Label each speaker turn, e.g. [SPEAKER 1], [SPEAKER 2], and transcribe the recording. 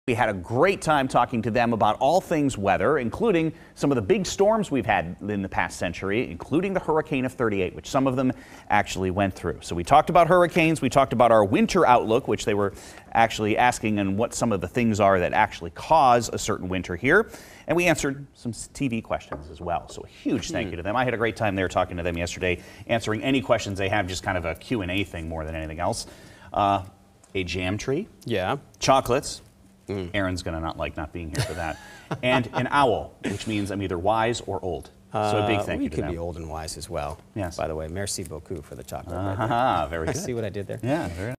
[SPEAKER 1] We had a great time talking to them about all things weather, including some of the big storms we've had in the past century, including the hurricane of 38, which some of them actually went through. So we talked about hurricanes, we talked about our winter outlook, which they were actually asking, and what some of the things are that actually cause a certain winter here. And we answered some TV questions as well. So a huge thank you to them. I had a great time there talking to them yesterday, answering any questions they have, just kind of a Q&A thing more than anything else. A jam tree. Yeah. Chocolates. Aaron's going to not like not being here for that. And an owl, which means I'm either wise or old. So a big thank you to them.
[SPEAKER 2] You can be old and wise as well.
[SPEAKER 1] Yes.
[SPEAKER 2] By the way, merci beaucoup for the chocolate.
[SPEAKER 1] Very good.
[SPEAKER 2] See what I did there?
[SPEAKER 1] Yeah, very